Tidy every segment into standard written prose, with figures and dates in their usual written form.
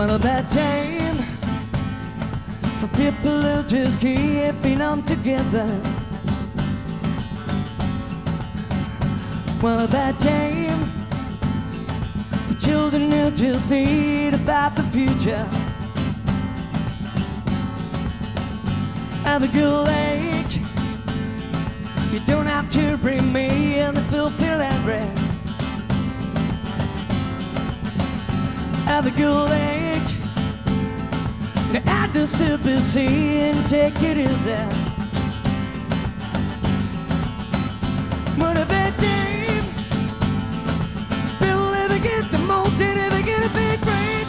What a bad time for people who just keeping on together. What a bad time for children who just need about the future. At the good age, you don't have to bring me in the filthy land. At the good age, the actors to be seen, take it easy. What a bad time, people never get the most, they never get a big break.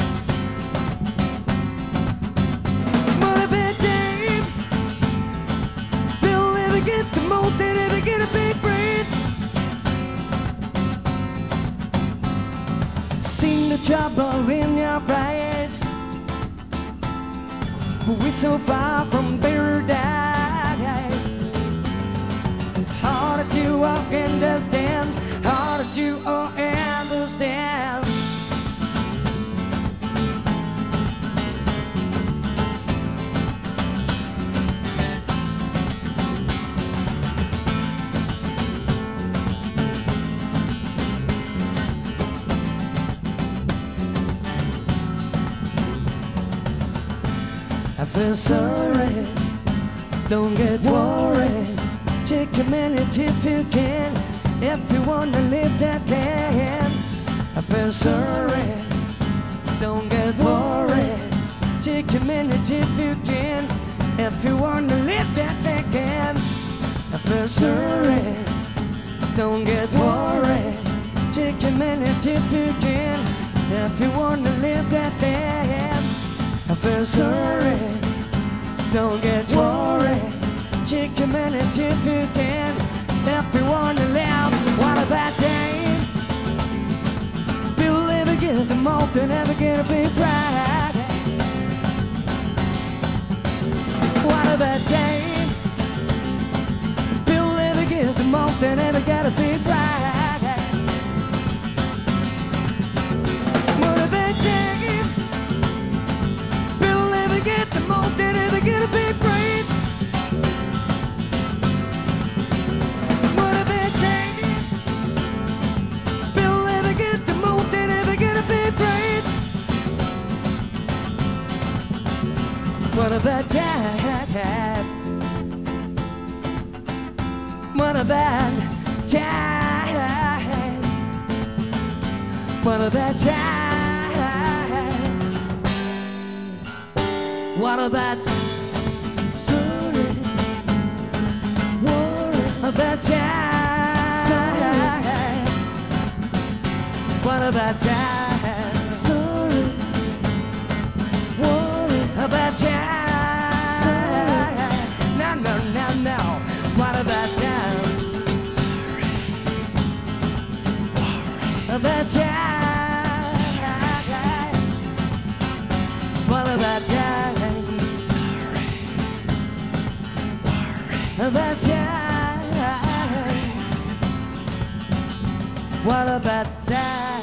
What a bad time, people never get the most, they never get a big break. Seen the trouble in your eyes, but we're so far from paradise. How did you understand? How did you understand? I feel sorry, don't get worried. Take a minute if you can, if you wanna live that can. I feel sorry, don't get worried. Take a minute if you can, if you wanna live that can. I feel sorry, don't get worried. Take a minute if you can, if you wanna live that can. I feel sorry, don't get worried. Take a minute if you can, if you wanna live. What a bad time, people never get the most, they never get a big Friday. What a bad time, people never get the most, they never get a big Friday. What a bad time, people never get the most, they never get a big Friday. What a bad time, people never get the most, they never get a big Friday. What a bad time, what a bad time, what a bad time, what a bad sorry, worry, a bad time, what a bad time, sorry, worry, a bad time. No, what a bad time, sorry, worry, a bad time, sorry, what a bad time, sorry, worry, a bad time, sorry, what a bad time.